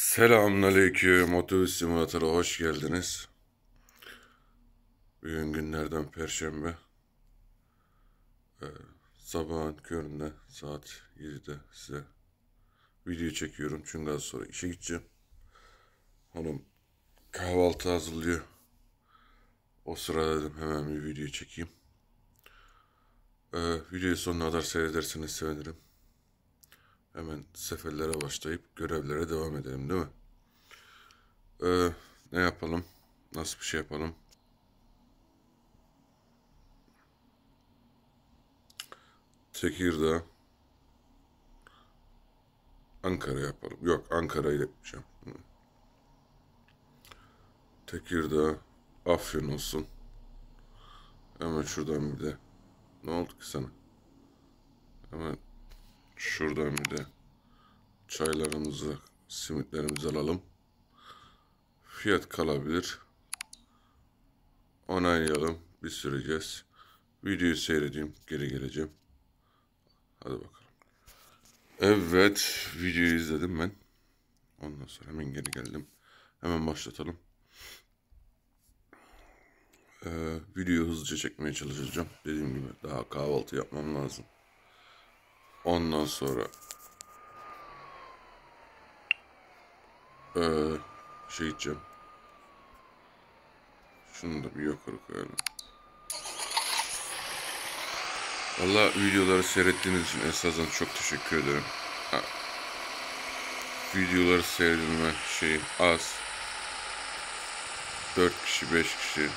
Selamünaleyküm. Otobüs simülatörü hoş geldiniz. Bugün günlerden Perşembe. Sabahın köründe saat 7'de size video çekiyorum. Çünkü az sonra işe gideceğim. Hanım kahvaltı hazırlıyor. O sırada dedim hemen bir video çekeyim. Videoyu sonuna kadar seyrederseniz sevinirim. Hemen seferlere başlayıp görevlere devam edelim, değil mi? Ne yapalım? Nasıl bir şey yapalım? Tekirdağ, Ankara yapalım. Yok, Ankara'yı yapacağım. Tekirdağ, Afyon olsun. Hemen şuradan bir de. Ne oldu ki sana? Hemen şuradan bir de çaylarımızı, simitlerimizi alalım. Fiyat kalabilir. Onaylayalım. Bir süreceğiz. Videoyu seyredeyim. Geri geleceğim. Hadi bakalım. Evet. Videoyu izledim ben. Ondan sonra hemen geri geldim. Hemen başlatalım. Videoyu hızlıca çekmeye çalışacağım. Dediğim gibi daha kahvaltı yapmam lazım. Ondan sonra şey içeceğim. Şunu da bir yukarı koyalım. Valla videoları seyrettiğiniz için esasen çok teşekkür ederim. Videoları seyredilme şeyi az. 4 kişi 5 kişi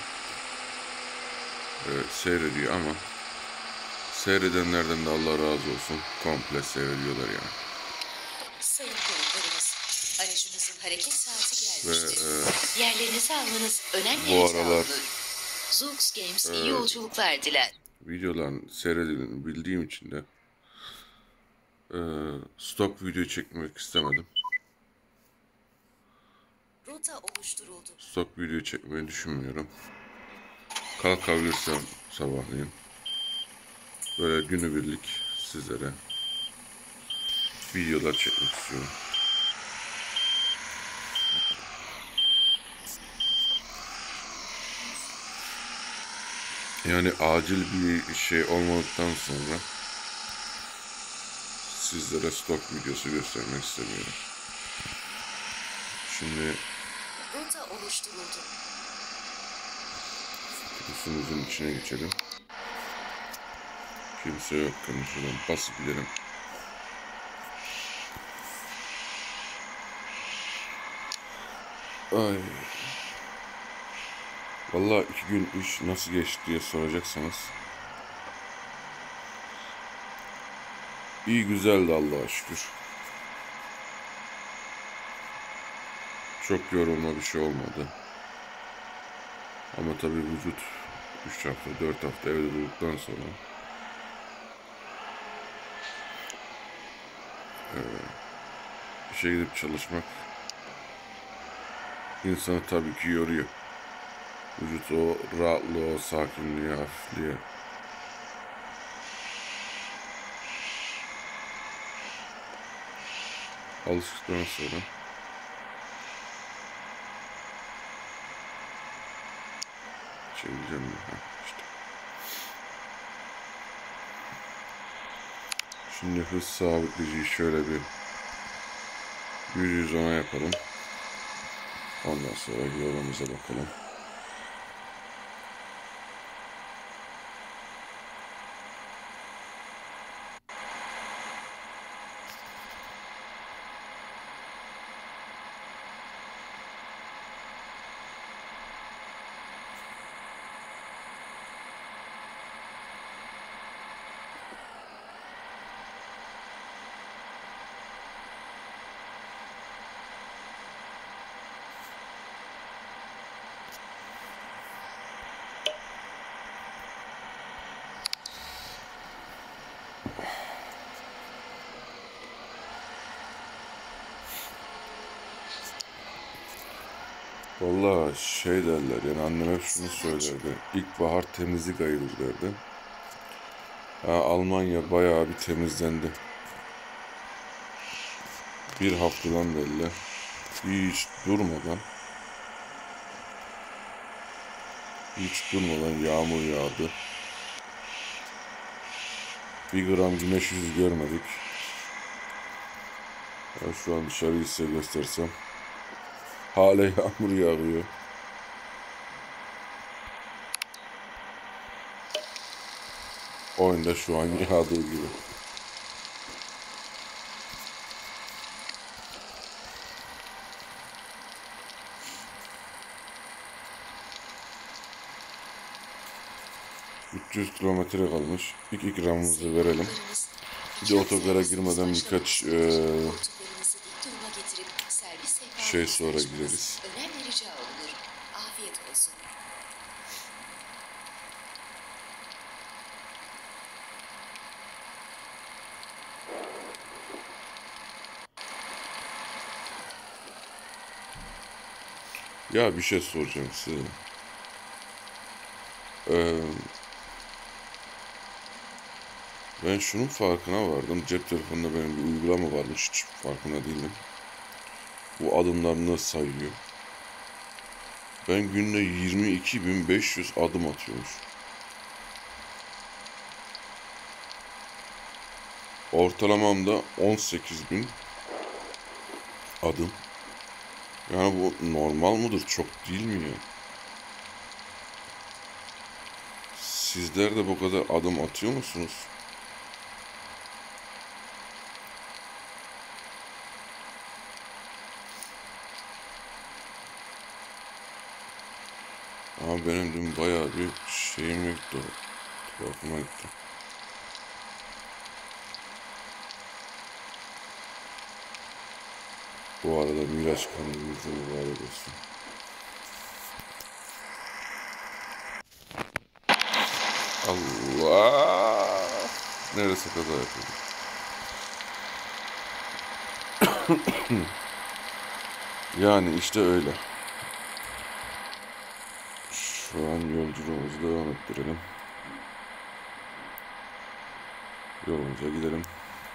seyrediyor ama seyredenlerden de Allah razı olsun. Komple seyrediyorlar yani. Sayın konuklarımız, aracınızın hareket saati Ve gelmiştir. Yerlerinizi almanız önemli. bu aralar Zoox Games iyi yolculuklar diler. videoların seyredildiğini bildiğim için de stok video çekmek istemedim. Rota oluşturuldu. Stok video çekmeyi düşünmüyorum. Kalkabilirsem sabahleyin böyle günübirlik sizlere videolar çekmek istiyorum. Yani acil bir şey olmadıktan sonra sizlere stok videosu göstermek istemiyorum. Şimdi Rota oluşturuldu. üstümüzün içine geçelim. Kimse yok, şuradan basıp gidelim. Ay. Vallahi 2 gün iş nasıl geçti diye soracaksanız iyi, güzeldi Allah'a şükür. Çok yorulma bir şey olmadı. Ama tabii vücut 3 hafta 4 hafta evde durduktan sonra işe gidip çalışmak insanı tabii ki yoruyor. Vücut o rahatlığı, o sakinliği, hafifliği alıştıktan sonra çevireceğim işte. Şimdi hız sabitleyiciyi şöyle bir 100-110'a yapalım. Ondan sonra yolumuza bakalım. Vallahi şey derler, yani annem hep şunu söylerdi. İlkbahar temizlik ayıdır derdi. Almanya bayağı bir temizlendi. Bir haftadan belli Hiç durmadan yağmur yağdı. Bir gram güneş yüzü görmedik. Ben şu an dışarıyı size göstersem hala yağmur yağıyor. Oyunda şu an yağdığı gibi. ...300 kilometre kalmış. İlk ikramımızı verelim. Bir de otogara girmeden birkaç şey sonra gireriz. Önemli rica olunur. Afiyet olsun. Ya bir şey soracağım size. Ben şunun farkına vardım. Cep telefonunda benim bir uygulama varmış. Hiç farkında değilim. Bu adımlarını sayıyor. Ben günde 22.500 adım atıyormuş. Ortalamam da 18.000 adım. Yani bu normal mıdır? Çok değil mi ya? Sizler de bu kadar adım atıyor musunuz? Ama benim dün bayağı bir şeyim yoktu. Tuhafıma gitti. Bu arada Miraç kanalımızda mübarek olsun. Allah! Neresi kaza yapıyorduk? Yani işte öyle. Şu an yolculuğumuzu devam ettirelim. Yolumuza gidelim.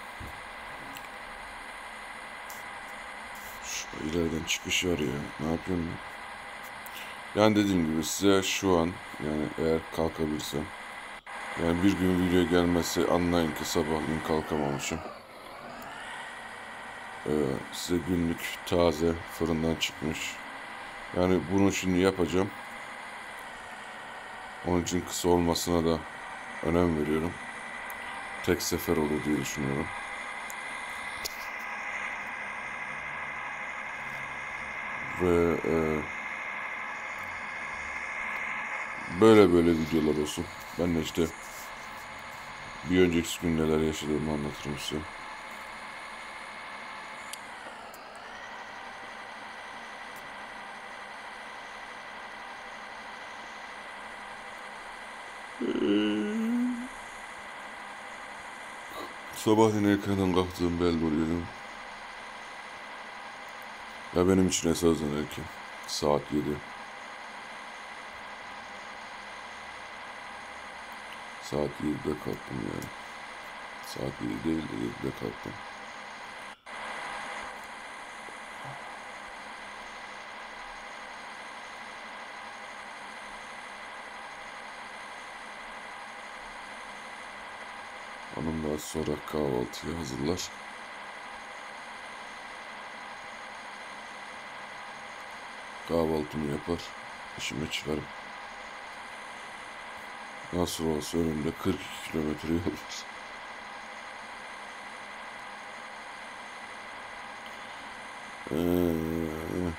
Şu ileriden çıkış var ya. Ne yapıyorum ben? Yani dediğim gibi size şu an yani eğer kalkabilirsem yani bir gün video gelmesi anlayın ki sabahleyin kalkamamışım. Size günlük taze fırından çıkmış. Yani bunu şimdi yapacağım. Onun için kısa olmasına da önem veriyorum. Tek sefer olur diye düşünüyorum. Ve böyle videolar olsun. Ben de işte bir önceki gün neler yaşadığımı anlatırım size. Sabahleyin erkenden kalktığım bel vuruyordum. Ya benim için esasen erken. Saat 7. Saat 7'de kalktım yani. Saat 7 değil de 7'de kalktım. Hanım daha sonra kahvaltıyı hazırlar. Kahvaltımı yapar. İşime çıkarım. Nasıl olsa önümde 42 kilometre yol var. Ee,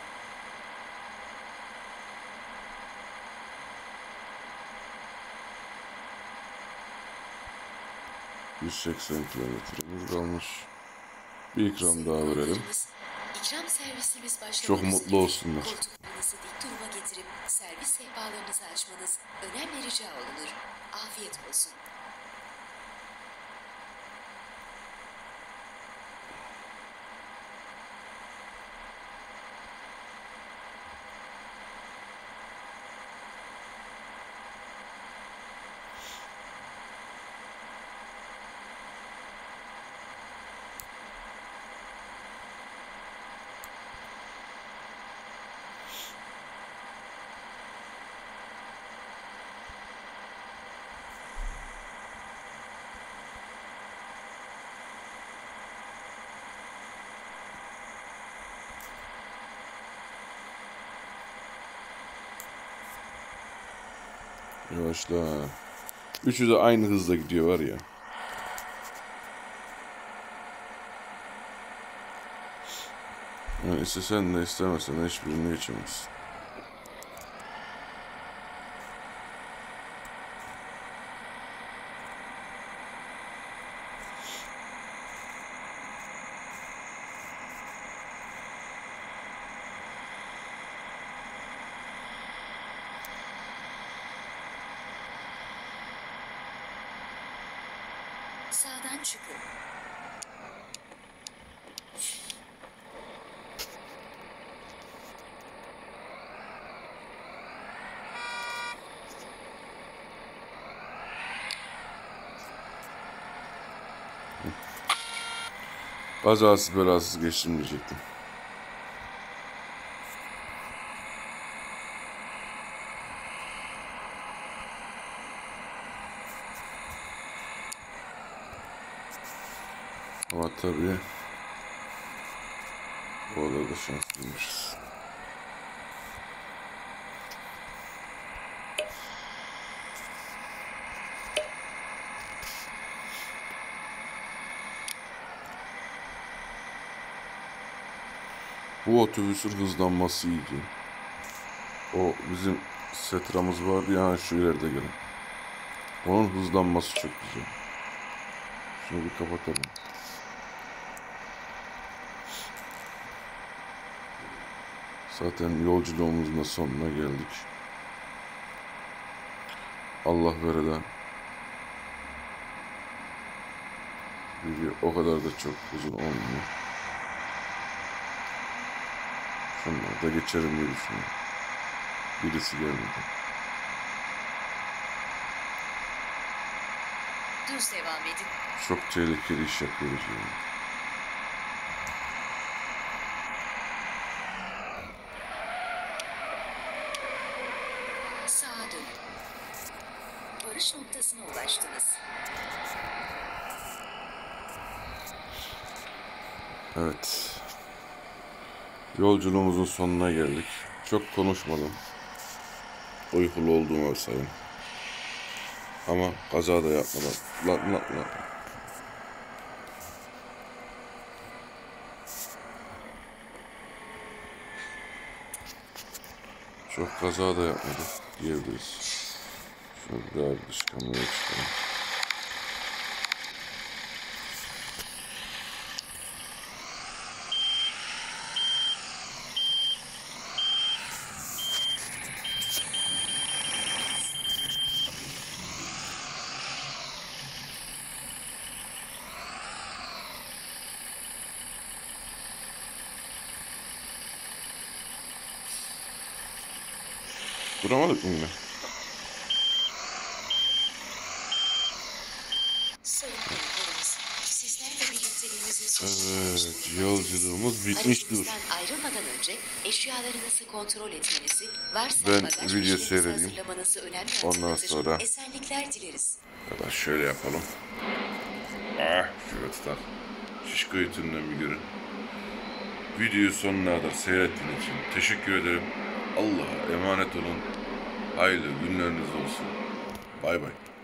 180 kilometremiz kalmış. Bir ikram daha verelim. İkram servisimiz başlamak Çok mutlu üzere. olsunlar. Koltuklarınızı dik duruma getirip servis sehpalarınızı açmanız önemli rica olunur. Afiyet olsun. Yavaşla. Üçü de aynı hızla gidiyor var ya. Yani istesen de istemesen de hiçbirini geçemezsin. Sağdan çıkın. Kazasız belasız geçtim diyecektim. Ama tabii orada da şanslıymışız. Bu otobüsün hızlanması iyiydi. O bizim Setra'mız vardı ya şu ileride gelen. Onun hızlanması çok güzel. Şunu bir kapatalım. Zaten yolculuğumuzun da sonuna geldik. Allah vereden video o kadar da çok uzun olmuyor. Şunları da geçerim diye düşünüyorum. Birisi gelmedi. Düz devam edin. Çok tehlikeli iş yapıyoruz yani. Sağa dönün. Varış noktasına ulaştınız. Evet. Yolculuğumuzun sonuna geldik. Çok konuşmadım. Uykulu olduğumu varsayın. Ama kaza da yapmadan. Lan. Çok kaza da yapmadık diyebiliriz. Şunu bir daha dış kameraya çıkalım. Duramadık mı yine? Sayın konuklarımız, sizlerle birlikteliğimizin sonuna Evet, ulaştığımız yolculuğumuz bitmiştir. aracınızdan ayrılmadan önce eşyalarınızı kontrol etmenizi, varsa Ben bagaj video fişlerinizi seyredeyim. hazırlamanızı önemli Ondan hatırlatır. sonra- Esenlikler dileriz. Ya da şöyle yapalım. Şöyle tutar. Şişko YouTube'dan bir görün. Videoyu sonuna kadar seyrettiğiniz için teşekkür ederim. Allah'a emanet olun. Hayırlı günleriniz olsun. Bay bay.